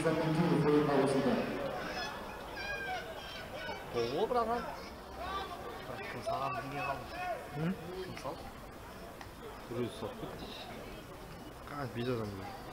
보고 그러면 그 사람 능력하고 응? 있어? 모르겠어. 아, 미쳐졌네.